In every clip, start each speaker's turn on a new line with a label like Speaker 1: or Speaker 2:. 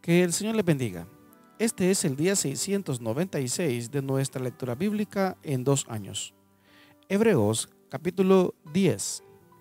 Speaker 1: Que el Señor les bendiga. Este es el día 696 de nuestra lectura bíblica en 2 años. Hebreos capítulo 10.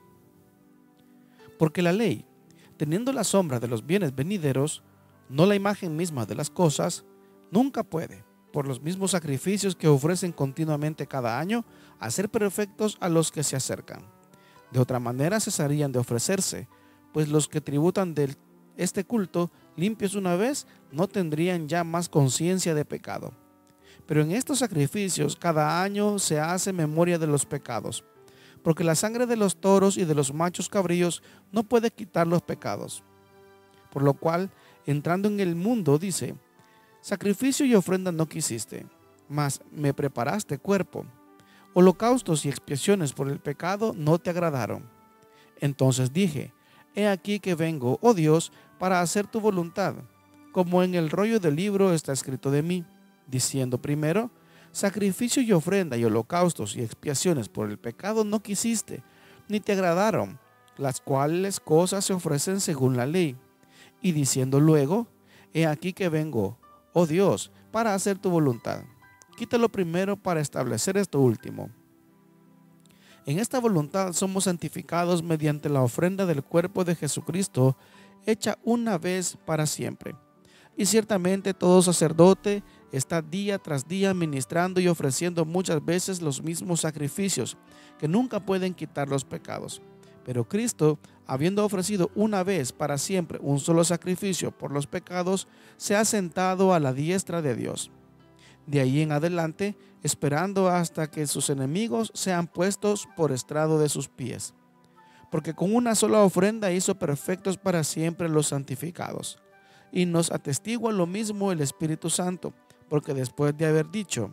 Speaker 1: Porque la ley, teniendo la sombra de los bienes venideros, no la imagen misma de las cosas, nunca puede, por los mismos sacrificios que ofrecen continuamente cada año, hacer perfectos a los que se acercan. De otra manera cesarían de ofrecerse, pues los que tributan de este culto, limpios una vez, no tendrían ya más conciencia de pecado. Pero en estos sacrificios cada año se hace memoria de los pecados, porque la sangre de los toros y de los machos cabríos no puede quitar los pecados. Por lo cual, entrando en el mundo, dice: sacrificio y ofrenda no quisiste, mas me preparaste cuerpo. Holocaustos y expiaciones por el pecado no te agradaron. Entonces dije: he aquí que vengo, oh Dios, para hacer tu voluntad, como en el rollo del libro está escrito de mí, diciendo primero: sacrificio y ofrenda y holocaustos y expiaciones por el pecado no quisiste, ni te agradaron, las cuales cosas se ofrecen según la ley. Y diciendo luego: he aquí que vengo, oh Dios, para hacer tu voluntad. Quítalo primero para establecer esto último. En esta voluntad somos santificados mediante la ofrenda del cuerpo de Jesucristo, hecha una vez para siempre. Y ciertamente todo sacerdote está día tras día ministrando y ofreciendo muchas veces los mismos sacrificios, que nunca pueden quitar los pecados. Pero Cristo, habiendo ofrecido una vez para siempre un solo sacrificio por los pecados, se ha sentado a la diestra de Dios. De ahí en adelante, esperando hasta que sus enemigos sean puestos por estrado de sus pies. Porque con una sola ofrenda hizo perfectos para siempre los santificados. Y nos atestigua lo mismo el Espíritu Santo, porque después de haber dicho: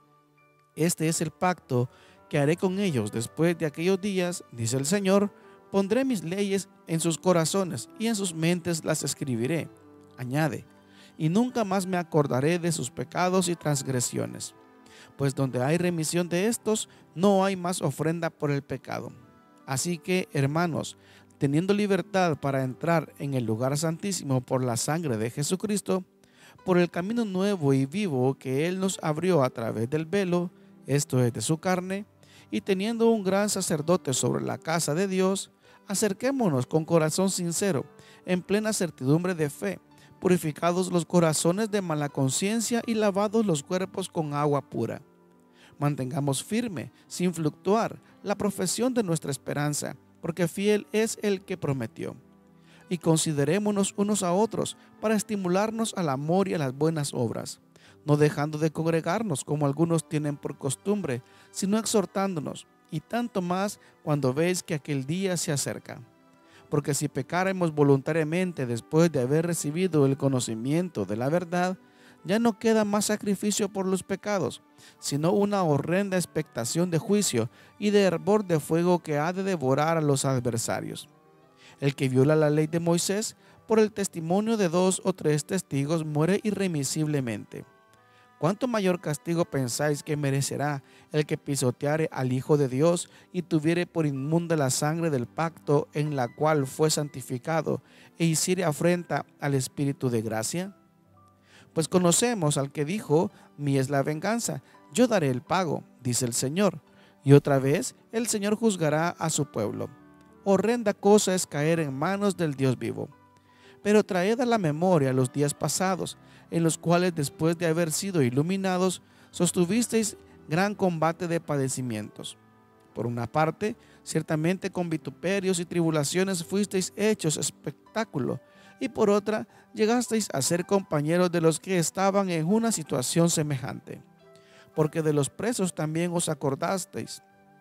Speaker 1: este es el pacto que haré con ellos después de aquellos días, dice el Señor, pondré mis leyes en sus corazones y en sus mentes las escribiré. Añade: y nunca más me acordaré de sus pecados y transgresiones. Pues donde hay remisión de estos, no hay más ofrenda por el pecado. Así que, hermanos, teniendo libertad para entrar en el lugar santísimo por la sangre de Jesucristo, por el camino nuevo y vivo que Él nos abrió a través del velo, esto es de su carne, y teniendo un gran sacerdote sobre la casa de Dios, acerquémonos con corazón sincero, en plena certidumbre de fe, purificados los corazones de mala conciencia y lavados los cuerpos con agua pura. Mantengamos firme, sin fluctuar, la profesión de nuestra esperanza, porque fiel es el que prometió. Y considerémonos unos a otros para estimularnos al amor y a las buenas obras, no dejando de congregarnos como algunos tienen por costumbre, sino exhortándonos, y tanto más cuando veis que aquel día se acerca. Porque si pecáremos voluntariamente después de haber recibido el conocimiento de la verdad, ya no queda más sacrificio por los pecados, sino una horrenda expectación de juicio y de hervor de fuego que ha de devorar a los adversarios. El que viola la ley de Moisés, por el testimonio de 2 o 3 testigos, muere irremisiblemente. ¿Cuánto mayor castigo pensáis que merecerá el que pisoteare al Hijo de Dios y tuviere por inmunda la sangre del pacto en la cual fue santificado e hiciere afrenta al Espíritu de gracia? Pues conocemos al que dijo: mía es la venganza, yo daré el pago, dice el Señor. Y otra vez el Señor juzgará a su pueblo. Horrenda cosa es caer en manos del Dios vivo. Pero traed a la memoria los días pasados, en los cuales después de haber sido iluminados, sostuvisteis gran combate de padecimientos. Por una parte, ciertamente con vituperios y tribulaciones fuisteis hechos espectáculo, y por otra, llegasteis a ser compañeros de los que estaban en una situación semejante. Porque de los presos también os acordasteis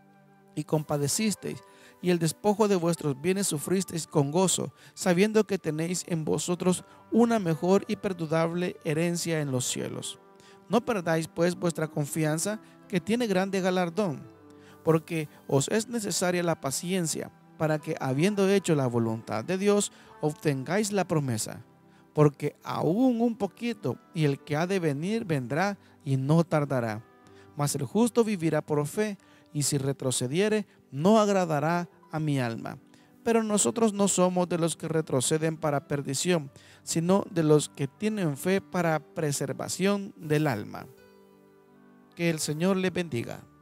Speaker 1: y compadecisteis, y el despojo de vuestros bienes sufristeis con gozo, sabiendo que tenéis en vosotros una mejor y perdurable herencia en los cielos. No perdáis pues vuestra confianza, que tiene grande galardón, porque os es necesaria la paciencia, para que, habiendo hecho la voluntad de Dios, obtengáis la promesa. Porque aún un poquito, y el que ha de venir vendrá y no tardará. Mas el justo vivirá por fe, y si retrocediere, no agradará a mi alma. Pero nosotros no somos de los que retroceden para perdición, sino de los que tienen fe para preservación del alma. Que el Señor les bendiga.